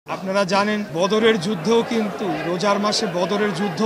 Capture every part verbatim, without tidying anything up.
আপনারা জানেন বদরের যুদ্ধও কিন্তু রোজার মাসে বদরের যুদ্ধ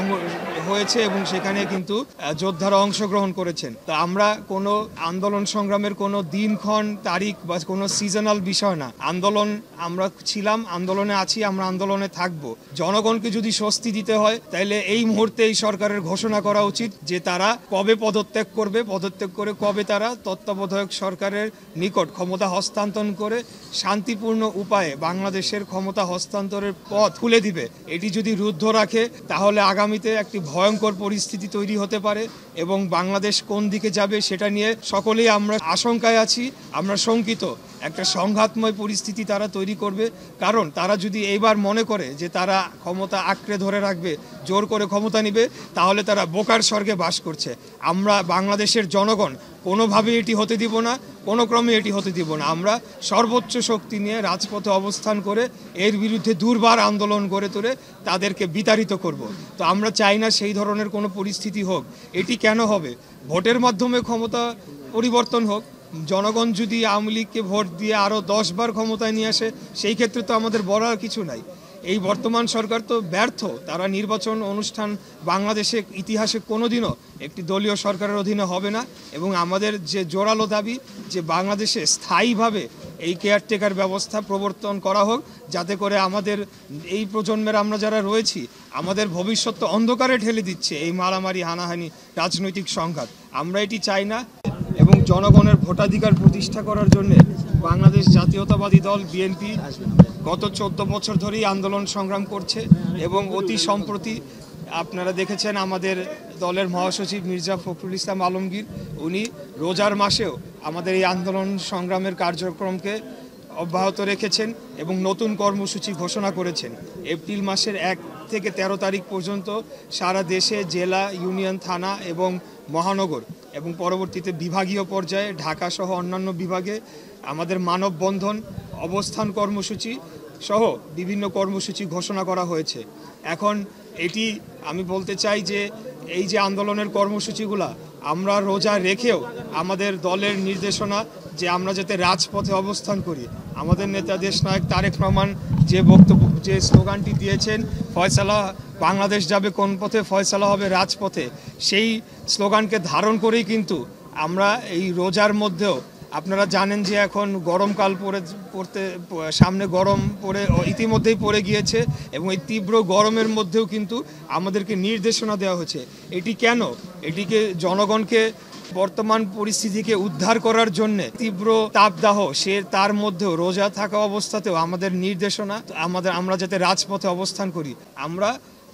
হয়েছে এবং সেখানে কিন্তু যোদ্ধারা অংশগ্রহণ করেছেন। তো আমরা কোনো আন্দোলন সংগ্রামের কোনো দিনক্ষণ তারিখ বা কোনো সিজনাল বিষয় না। আন্দোলন আমরা ছিলাম, আন্দোলনে আছি, আমরা আন্দোলনে থাকব। জনগণকে যদি স্বস্তি দিতে হয় তাহলে এই মুহূর্তে এই সরকারের ঘোষণা করা উচিত যে তারা কবে পদত্যাগ করবে, পদত্যাগ করে কবে তারা তত্ত্বাবধায়ক সরকারের নিকট ক্ষমতা হস্তান্তর করে শান্তিপূর্ণ উপায়ে বাংলাদেশের ক্ষমতা হস্তান্তরের পথ খুলে দিবে। এটি যদি রুদ্ধ রাখে তাহলে আগামীতে একটি ভয়ঙ্কর পরিস্থিতি তৈরি হতে পারে এবং বাংলাদেশ কোন দিকে যাবে সেটা নিয়ে সকলেই আমরা আশঙ্কায় আছি, আমরা শঙ্কিত। একটা সংঘাতময় পরিস্থিতি তারা তৈরি করবে, কারণ তারা যদি এইবার মনে করে যে তারা ক্ষমতা আঁকড়ে ধরে রাখবে, জোর করে ক্ষমতা নিবে, তাহলে তারা বোকার স্বর্গে বাস করছে। আমরা বাংলাদেশের জনগণ কোনোভাবে এটি হতে দিব না, কোনো ক্রমে এটি হতে দিব না। আমরা সর্বোচ্চ শক্তি নিয়ে রাজপথে অবস্থান করে এর বিরুদ্ধে দুর্বার আন্দোলন গড়ে তুলে তাদেরকে বিতাড়িত করব। তো আমরা চাই না সেই ধরনের কোনো পরিস্থিতি হোক। এটি কেন হবে? ভোটের মাধ্যমে ক্ষমতা পরিবর্তন হোক। জনগণ যদি আওয়ামী লীগকে ভোট দিয়ে আরও দশ বার ক্ষমতায় নিয়ে আসে, সেই ক্ষেত্রে তো আমাদের বলার কিছু নাই। এই বর্তমান সরকার তো ব্যর্থ। তারা নির্বাচন অনুষ্ঠান বাংলাদেশে ইতিহাসে কোনোদিনও একটি দলীয় সরকারের অধীনে হবে না। এবং আমাদের যে জোরালো দাবি যে বাংলাদেশে স্থায়ীভাবে এই কেয়ারটেকার ব্যবস্থা প্রবর্তন করা হোক, যাতে করে আমাদের এই প্রজন্মের আমরা যারা রয়েছি, আমাদের ভবিষ্যৎ তো অন্ধকারে ঠেলে দিচ্ছে এই মারামারি, হানাহানি, রাজনৈতিক সংঘাত। আমরা এটি চাই না। এবং জনগণের ভোটাধিকার প্রতিষ্ঠা করার জন্য বাংলাদেশ জাতীয়তাবাদী দল বিএনপি গত চোদ্দ বছর ধরেই আন্দোলন সংগ্রাম করছে। এবং অতি সম্প্রতি আপনারা দেখেছেন আমাদের দলের মহাসচিব মির্জা ফখরুল ইসলাম আলমগীর, উনি রোজার মাসেও আমাদের এই আন্দোলন সংগ্রামের কার্যক্রমকে অব্যাহত রেখেছেন এবং নতুন কর্মসূচি ঘোষণা করেছেন। এপ্রিল মাসের এক থেকে তেরো তারিখ পর্যন্ত সারা দেশে জেলা, ইউনিয়ন, থানা এবং মহানগর এবং পরবর্তীতে বিভাগীয় পর্যায়ে ঢাকাসহ অন্যান্য বিভাগে আমাদের মানববন্ধন, অবস্থান কর্মসূচি সহ বিভিন্ন কর্মসূচি ঘোষণা করা হয়েছে। এখন এটি আমি বলতে চাই যে এই যে আন্দোলনের কর্মসূচিগুলা আমরা রোজা রেখেও আমাদের দলের নির্দেশনা যে আমরা যাতে রাজপথে অবস্থান করি। আমাদের নেতা দেশনায়ক তারেক রহমান যে বক্তব্য, যে স্লোগানটি দিয়েছেন, ফয়সালা বাংলাদেশ যাবে কোন পথে, ফয়সালা হবে রাজপথে, সেই স্লোগানকে ধারণ করেই কিন্তু আমরা এই রোজার মধ্যেও, আপনারা জানেন যে এখন গরমকাল পড়ে পড়তে সামনে গরম পড়ে ইতিমধ্যেই পড়ে গিয়েছে এবং এই তীব্র গরমের মধ্যেও কিন্তু আমাদেরকে নির্দেশনা দেওয়া হয়েছে। এটি কেন? এটিকে জনগণকে বর্তমান পরিস্থিতিকে উদ্ধার করার জন্য তীব্র তাপদাহ, সে তার মধ্যেও রোজা থাকা অবস্থাতেও আমাদের নির্দেশনা আমাদের আমরা যাতে রাজপথে অবস্থান করি। আমরা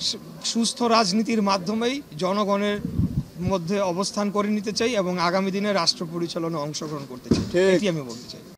সুস্থ রাজনীতির মাধ্যমেই জনগণের মধ্যে অবস্থান করে নিতে চাই এবং আগামী দিনে রাষ্ট্র পরিচালনায় অংশগ্রহণ করতে চাই, এটি আমি বলতে চাই।